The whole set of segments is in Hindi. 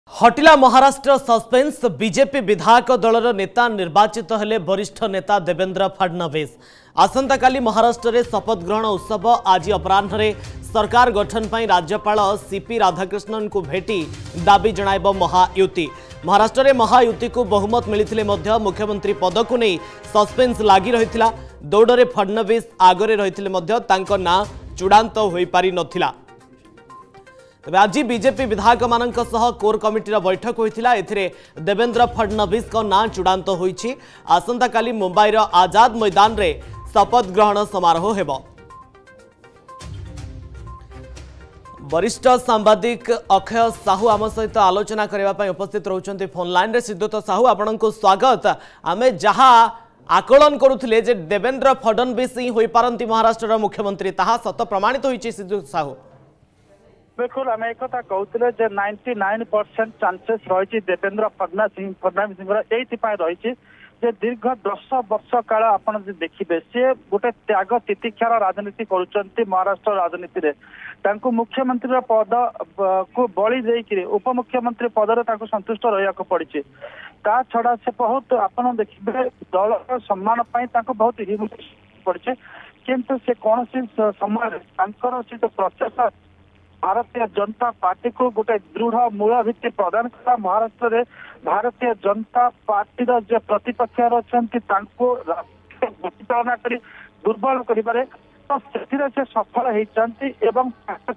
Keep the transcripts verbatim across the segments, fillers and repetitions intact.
हटिला महाराष्ट्र सस्पेंस। बीजेपी विधायक दलर नेता निर्वाचित हेले वरिष्ठ नेता देवेंद्र फडणवीस। आसंता काली महाराष्ट्र रे शपथ ग्रहण उत्सव। आज अपराह्न सरकार गठन पर राज्यपाल सीपी राधाकृष्णन को भेटी दाबी जणाइब महायुति। महाराष्ट्र रे महायुति को बहुमत मिलिथिले मध्य मुख्यमंत्री पद को नहीं सस्पेंस लागी रहिथिला। दौड़े फडणवीस आगरे रहिथिले मध्य तांको ना चूड़ांत होई पारि नथिला। तबे आज बीजेपी विधायक मानक सह कोर कमिटीर बैठक होइथिला। एथिरे देवेंद्र फडणवीस को ना चूड़ांत होइछि। आसंता काली मुंबईर आजाद मैदान रे शपथ ग्रहण समारोह हेबो। वरिष्ठ सांबादिक अक्षय साहू आम सहित आलोचना करने उपस्थित रहउछन्ति फोन लाइन रे। सिद्धोत साहू आपनको स्वागत। आमे जहा आकलन करुथिले जे देवेंद्र फडणवीस ही होई पारंती महाराष्ट्र मुख्यमंत्री ताहा सत प्रमाणित होइछि। सिद्धोत साहू बिल्कुल आम एक कहते नाइंटी नाइन परसेंट चांसेस रही देवेंद्र फडणवीस फडणवीस रही दीर्घ दस वर्ष काल आप देखिए सी गोटे त्याग तितिक्षार राजनीति करुँच महाराष्ट्र राजनीति मुख्यमंत्री पद को बलि देकर उपमुख्यमंत्री पदर संतुष्ट रहा पड़ी। ता छड़ा से बहुत आप देखिए दल सम्मान बहुत ह्यूमिलिटी पड़ी किंतु से कौन समय जो प्रचेषा भारतीय जनता पार्टी को गोटे दृढ़ मूल भित्ति प्रदान कला। महाराष्ट्र रे भारतीय जनता पार्टी जो प्रतिपक्ष परिचालना कर दुर्बल करिबारे तो से सफल होती एवं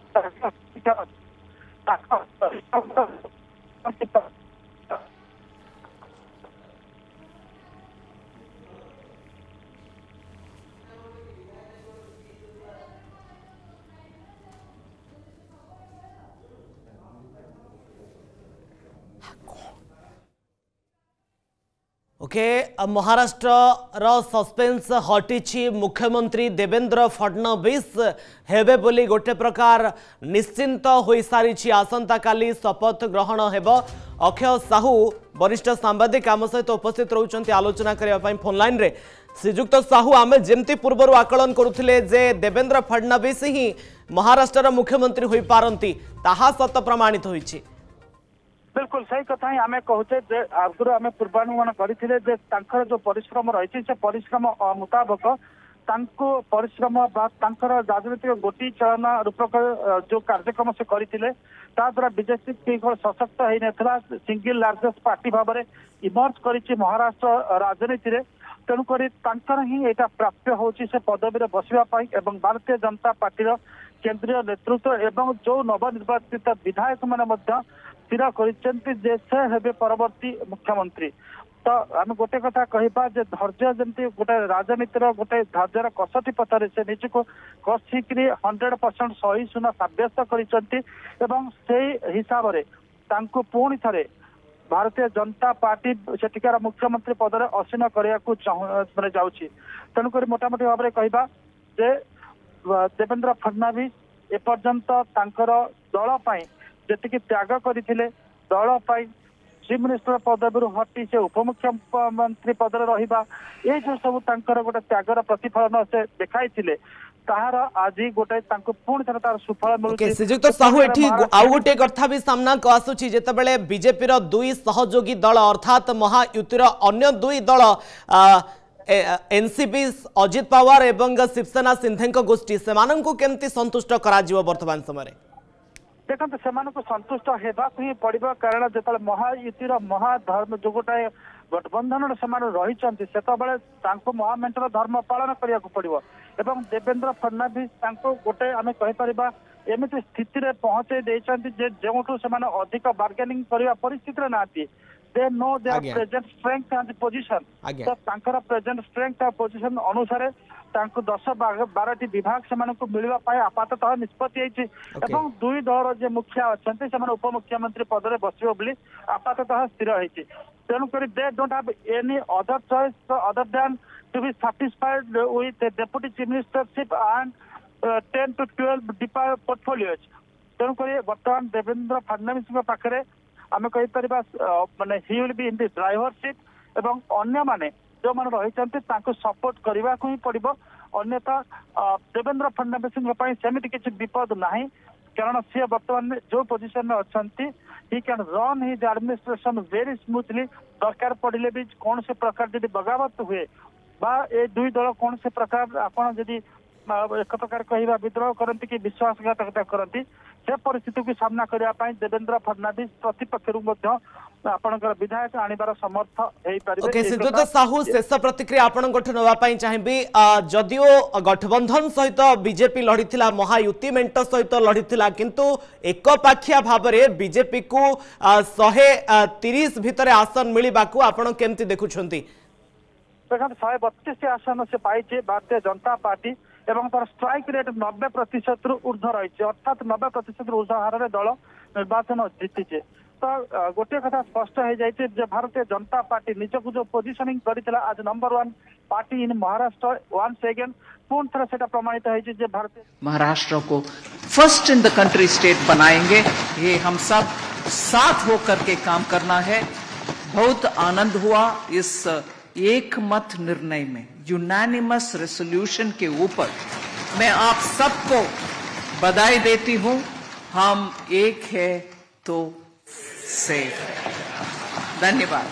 ओके महाराष्ट्र रो सस्पेंस हटिछि। मुख्यमंत्री देवेंद्र फडणवीस हेबे बोली गोटे प्रकार निश्चिंत होई सारिछि। आसंता काली शपथ ग्रहण हेबो। अक्षय साहू वरिष्ठ सांबादिक आम सहित उपस्थित रहउछन्ति आलोचना करिया पई फोन लाइन रे। श्रीजुक्त साहू आमे जेमती पूर्वरु आकलन करुथिले जे देवेंद्र फडणवीस ही महाराष्ट्र मुख्यमंत्री होई पारंती ताहा सत प्रमाणित होइछि। बिल्कुल सही कथा ही आम कहते आगुरी आम पूर्वानुमान करते जो परिश्रम रही से परिश्रम मुताबक परिश्रम राजनीतिक गोटी चालना रूपक जो कार्यक्रम से करते द्वारा बीजेपी सशक्त हो नाला सिंगल लार्जेस्ट पार्टी भाव में इमर्ज कर महाराष्ट्र राजनीति तेणुक ही यहाँ प्राप्य हो पदवी बसवाई एवं भारतीय जनता पार्टी केंद्रीय नेतृत्व एवं जो नवनिर्वाचित विधायक मैंने स्थिर कर परवर्ती मुख्यमंत्री। तो आम गोटे कथा कहवा धैर्य जमी गोटे राजनीतिर गोटे धैर्यर कसटी पथर से निजी को कषिक हंड्रेड परसेंट सही सुना सब्यस्त कर हिसाब से पुणी थे भारतीय जनता पार्टी सेठिकार मुख्यमंत्री पद में असीन करने जाऊँगी। तेणुक मोटामोटी भाव में कहवा देवेंद्र फडणवीस एपर्यंत दल जी त्याग करते दल चीफ मिनिस्टर पदवी हटी से उपमुख्यमंत्री पद रहा ये जो सब गोटे त्यागर प्रतिफलन से देखाई ताहार आज गोटे पुणी थे तार सुफल मिलुछि। श्रीजुक्त साहू एठी आउ गोटे कथा भी सामना को आसुछि जेतेबेले बीजेपी रो दुई सहयोगी दल अर्थात महायुतिर अन्य दुई दल एनसीपी अजित पवार एवं शिवसेना सिंधे गोष्ठी से केमती संतुष्ट करा जिवो वर्तमान समय देखते से संतुष्ट होगाक ही पड़ो कारण जो महायुतिर महाधर्म जो गोटे गठबंधन से रही से महामेंटर धर्म पालन करने पड़ो एवं देवेंद्र फडणवीस गोटे आम कहीपर एमती स्थिति में पहुंचे जो से अधिक बार्गेनिंग करने परिस्थिति ना they know their present strength and position तो तांकर प्रेजेंट स्ट्रेंथ और पोजीशन अनुसार तांको दस बारह विभाग से मिलवा पाए आपाततः निष्पत्ति एवं दुई दल जो मुखिया अच्छा से उपमुख्यमंत्री पद में बसवे बोली आपाततः स्थिर होती। तेणुक they don't have any other choice other than to be satisfied with deputy chief ministership and ten to twelve depart portfolios. तेणुक बर्तमान देवेंद्र फडणवीस पाखे आम कहीपर माने he will be in the drivership एवं अन्य माने जो मैंने रही सपोर्ट करने को ही पड़ो अन्यथा देवेंद्र फडणवीस सेमती किसी विपद ना कारण सी बर्तमान जो पोजिशन में अच्छा he can run his administration very smoothly दरकार पड़े भी कौन से प्रकार जब बगावत हुए बा ए दुई दल कौन से प्रकार आपण जदि एक प्रकार कहवा विद्रोह करती कि विश्वासघातकता करती से परिस्थिति को सामना करने देवेंद्र फडणवीस प्रतिपक्ष आपणकर विधायक आनिबार समर्थ हेई परिबे। ओके सिद्धुत साहू शेष प्रतिक्रिया आपनगठ नवा पई चाहिबी जदियो गठबंधन सहित बीजेपी लड़ीथिला महायुति मेंट सहित लड़ीथिला किंतु एक पाखिया भाबरे बीजेपी को एक सौ तीस भितरे आसन मिलिबा को आपण केमति देखुछंती? देखो एक सौ बत्तीस आसन से पाइछे भारतीय जनता पार्टी एवं तार स्ट्राइक रेट नब्बे प्रतिशत रु ऊर्ध्व रही अर्थात नब्बे प्रतिशत ऊर्ध्व हार में दल निर्वाचन जीतिचे। तो गोटे कथा स्पष्ट हो जाए भारतीय जनता पार्टी निजक जो पोजिशनिंग करथिला आज number one party in Maharashtra once again पूर्ण तरह से प्रमाणित है भारतीय महाराष्ट्र को first in the country state बनाएंगे। ये हम सब साथ होकर के काम करना है। बहुत आनंद हुआ इस एक मत निर्णय में, यूनानिमस रेसोल्यूशन के ऊपर। मैं आप सबको बधाई देती हूं। हम एक है तो सेफ। धन्यवाद।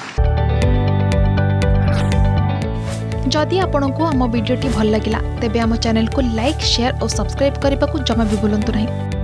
जदि आपंक आम भिडी भल लगा तेब आम चैनल को लाइक शेयर और सब्सक्राइब करने को जमा भी भूलु नहीं।